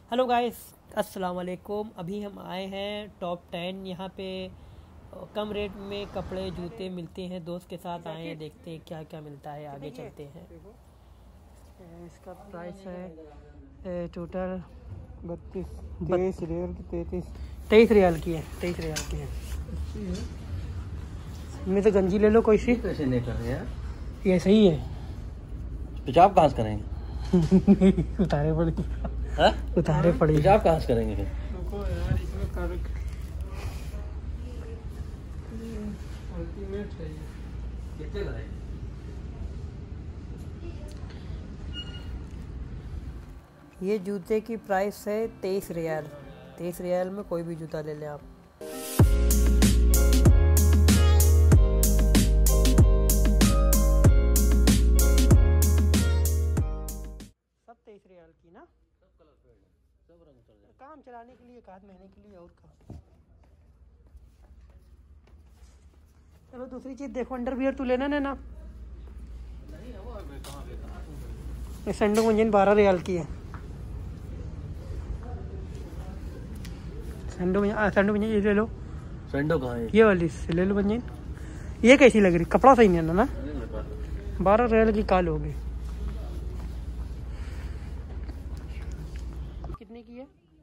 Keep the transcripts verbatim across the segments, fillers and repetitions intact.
Hello guys, अस्सलाम वालेकुम। अभी हम आए हैं टॉप टेन। यहाँ पे कम रेट में कपड़े जूते मिलते हैं। दोस्त के साथ आए हैं, देखते हैं क्या क्या मिलता है, आगे चलते हैं। इसका प्राइस है टोटल बत्तीस तेईस रियल की तैतीस तेईस रियाल की है तेईस रियाल की है। इनमें से गंजी ले लो कोई सी। कैसे नहीं कर रहे हैं? ये सही है। पेशाब कहाँ से करेंगे? उतारे पड़ेंगे हाँ? उतारे पड़ेंगे पेशाब कहाँ से करेंगे फिर? रुको यार, इसमें कर अल्टीमेट है ये। कितने का है? ये जूते की प्राइस है तेईस रियाल। तेईस रियाल में कोई भी जूता ले लें आप। सब तेईस रियाल की ना। सब कलर फेड है, सब रंग चल जाए। काम चलाने के लिए, एक आध महीने के लिए और का। चलो दूसरी चीज देखो, अंडरवियर तू लेना ना ना। नहीं है वो, मैं कहाँ पे कहाँ तुम? ये सैंडो मंजिन बारह रियाल की है। सैंडो मंजिन सैंडो मंजिन ये ले लो। सेंडो कहाँ है? ये वाली से ले लो मंजिन। ये कैसी लग रही? कपड़ा सही नहीं है ना ना। नहीं मेरे पास। बारह रियाल की काल होगी। कितने की है?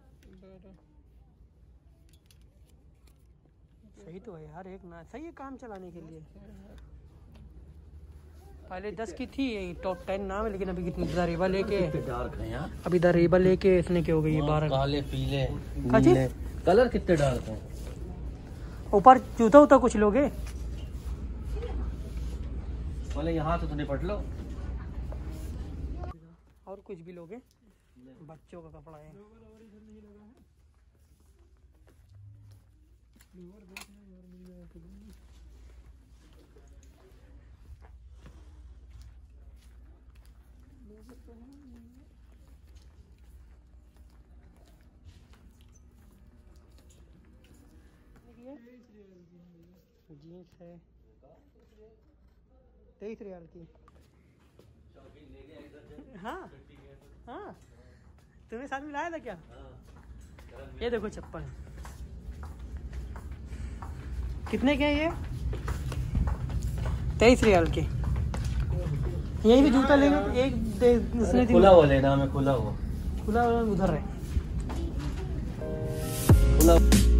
सही तो है यार, एक ना सही है काम चलाने के लिए। पहले दस की थी टॉप टेन नाम है, लेकिन अभी कितनी दरेबा लेके कितने डार्क हैं यार? अभी दरेबा लेके इसने क्या हो गई बारह। काले पीले हाँ जी? नीले कलर कितने डार्क हैं? ऊपर जूता उता कुछ लोगे? बोले यहाँ तो निपट लो। और कुछ भी लोगे? बच्चों का कपड़ा है। जीन्स है तेईस रियाल की। हाँ हाँ, तुम्हें साथ में लाया था क्या? ये देखो चप्पल कितने के हैं ये? तेईस रियाल के। यही भी जूता लेंगे एक दे, उसने खुला हुआ लेना, हमें खुला हुआ खुला उधर है। खुला